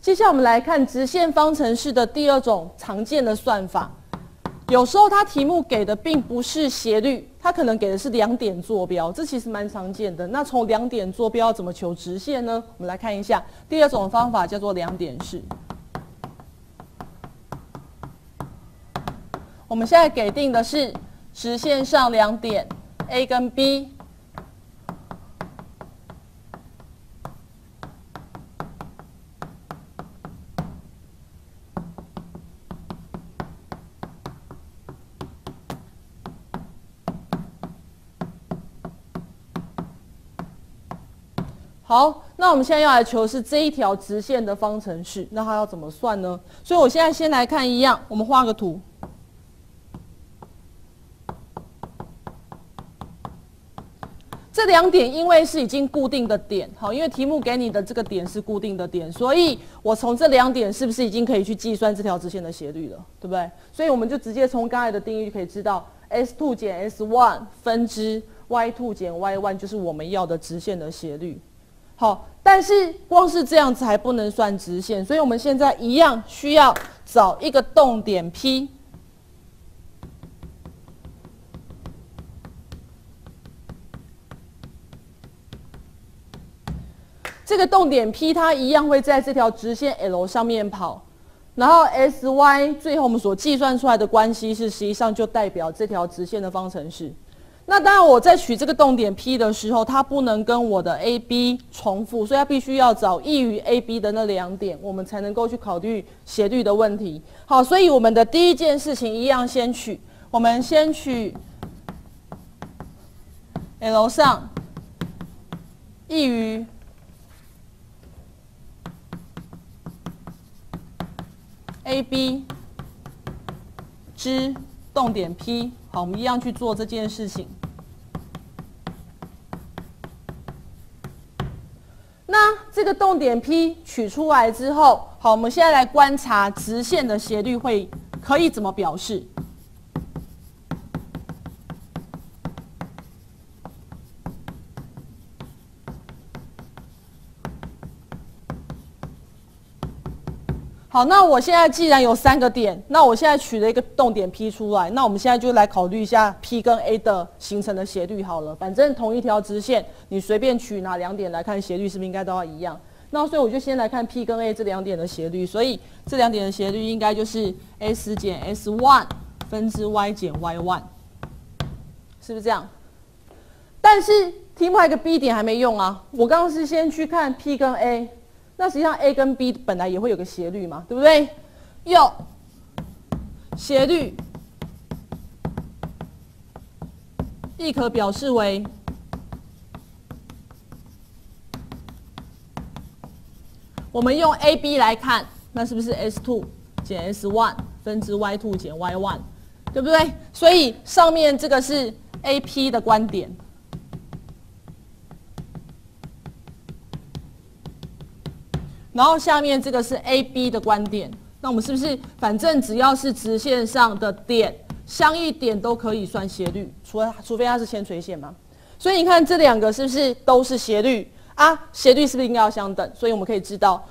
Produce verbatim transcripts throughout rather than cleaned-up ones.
接下来我们来看直线方程式的第二种常见的算法。有时候它题目给的并不是斜率，它可能给的是两点坐标，这其实蛮常见的。那从两点坐标怎么求直线呢？我们来看一下，第二种方法叫做两点式。我们现在给定的是直线上两点 A 跟 B。好，那我们现在要来求是这一条直线的方程式，那它要怎么算呢？所以我现在先来看一样，我们画个图。这两点因为是已经固定的点，好，因为题目给你的这个点是固定的点，所以我从这两点是不是已经可以去计算这条直线的斜率了，对不对？所以我们就直接从刚才的定义就可以知道 ，S 二 减 S 一 分之 Y 二 减 Y 一 就是我们要的直线的斜率。好，但是光是这样子还不能算直线，所以我们现在一样需要找一个动点 P。这个动点 P 它一样会在这条直线 L 上面跑，然后 S Y 最后我们所计算出来的关系是实际上就代表这条直线的方程式。那当然，我在取这个动点 P 的时候，它不能跟我的 A B 重复，所以它必须要找异于 A B 的那两点，我们才能够去考虑斜率的问题。好，所以我们的第一件事情一样先取，我们先取 L 上异于 A B 之动点 P。好，我们一样去做这件事情。那这个动点 P 取出来之后，好，我们现在来观察直线的斜率会可以怎么表示。好，那我现在既然有三个点，那我现在取了一个动点 P 出来，那我们现在就来考虑一下 P 跟 A 的形成的斜率好了。反正同一条直线，你随便取哪两点来看斜率，是不是应该都要一样？那所以我就先来看 P 跟 A 这两点的斜率，所以这两点的斜率应该就是 S 减 S 一 分之 Y 减 Y 一，是不是这样？但是题目还有个 B 点还没用啊，我刚刚是先去看 P 跟 A。那实际上 A 跟 B 本来也会有个斜率嘛，对不对？有斜率，亦可表示为我们用 A B 来看，那是不是 S 二 减 S 一 分之 Y 二 减 Y 一，对不对？所以上面这个是 A P 的观点。然后下面这个是 A B 的观点，那我们是不是反正只要是直线上的点，相异点都可以算斜率，除了除非它是铅垂线嘛？所以你看这两个是不是都是斜率啊？斜率是不是应该要相等？所以我们可以知道，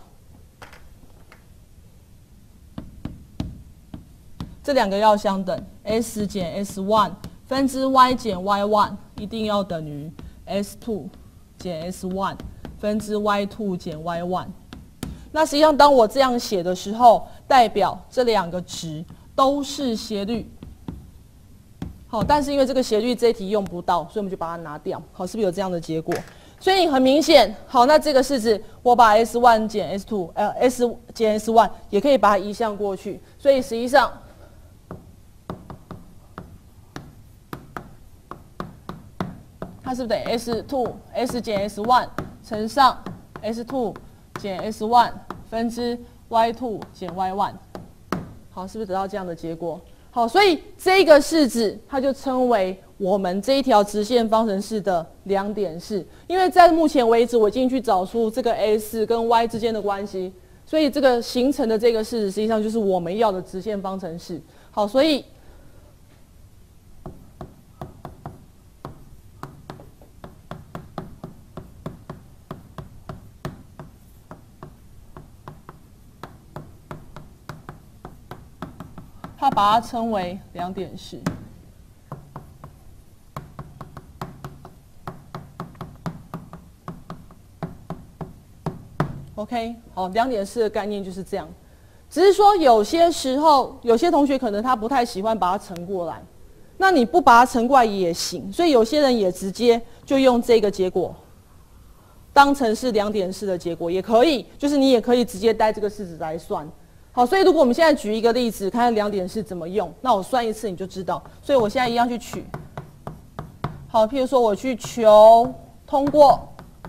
这两个要相等 ，S 减 S 一 分之 Y 减 Y 一一定要等于 S 二 减 S 一 分之 Y 二 减 Y 一。那实际上，当我这样写的时候，代表这两个值都是斜率。好，但是因为这个斜率这一题用不到，所以我们就把它拿掉。好，是不是有这样的结果？所以很明显，好，那这个式子我把 S 一 减 S 二，呃 ，S 减 S 一 也可以把它移项过去。所以实际上，它是不是等于 S 二 S 减 S 一乘上 S 二 减 S 一分之 Y 二 减 Y 一，好，是不是得到这样的结果？好，所以这个式子它就称为我们这一条直线方程式的两点式。因为在目前为止，我已经去找出这个 S 跟 Y 之间的关系，所以这个形成的这个式子实际上就是我们要的直线方程式。好，所以它把它称为两点式。OK， 好，两点式的概念就是这样。只是说有些时候，有些同学可能他不太喜欢把它乘过来，那你不把它乘过来也行。所以有些人也直接就用这个结果当成是两点式的结果，也可以，就是你也可以直接带这个式子来算。好，所以如果我们现在举一个例子，看看两点式怎么用，那我算一次你就知道。所以我现在一样去取。好，譬如说我去求通过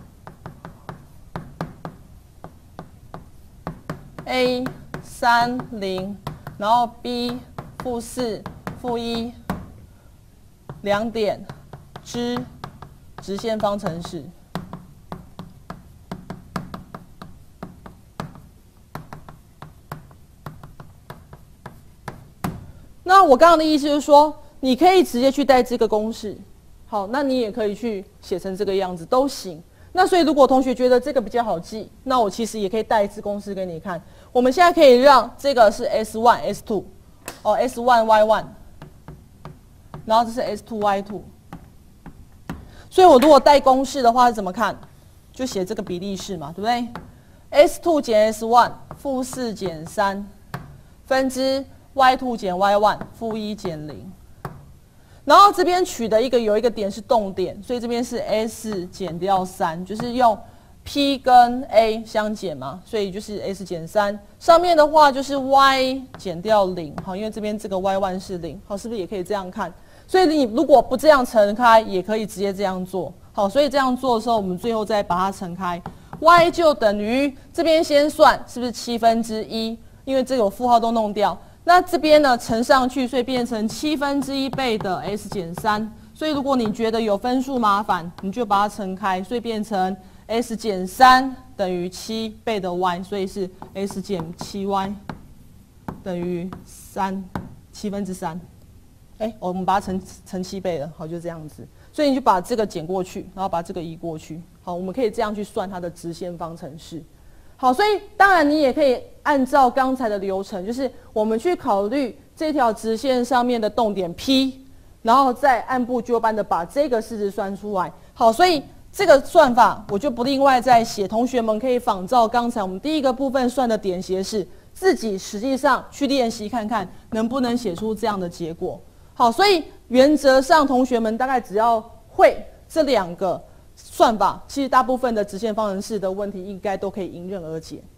A 三零，然后 B 负四负一两点之直线方程式。那我刚刚的意思就是说，你可以直接去带这个公式，好，那你也可以去写成这个样子都行。那所以如果同学觉得这个比较好记，那我其实也可以带一次公式给你看。我们现在可以让这个是 S 一 S 二， 哦 S 一 Y 一， 然后这是 S 二 Y 二。所以我如果带公式的话是怎么看？就写这个比例式嘛，对不对 ？S 二 减 S 一 负四减三分之 Y 二 减 Y 一 负一减零。然后这边取的一个有一个点是动点，所以这边是 S 减掉三，就是用 P 跟 A 相减嘛，所以就是 S 减三。上面的话就是 Y 减掉零，好，因为这边这个 Y 一 是零，好，是不是也可以这样看？所以你如果不这样乘开，也可以直接这样做，好，所以这样做的时候，我们最后再把它乘开 ，Y 就等于这边先算是不是七分之一？因为这个负号都弄掉。那这边呢乘上去，所以变成七分之一倍的 S 减三。所以如果你觉得有分数麻烦，你就把它乘开，所以变成 S 减三等于七倍的 Y， 所以是 S 减七 Y 等于三七分之三。哎，我们把它乘乘七倍了，好，就这样子。所以你就把这个减过去，然后把这个移过去。好，我们可以这样去算它的直线方程式。好，所以当然你也可以按照刚才的流程，就是我们去考虑这条直线上面的动点 P， 然后再按部就班的把这个式子算出来。好，所以这个算法我就不另外再写，同学们可以仿照刚才我们第一个部分算的点斜式，自己实际上去练习看看能不能写出这样的结果。好，所以原则上同学们大概只要会这两个算法，其实大部分的直线方程式的问题应该都可以迎刃而解。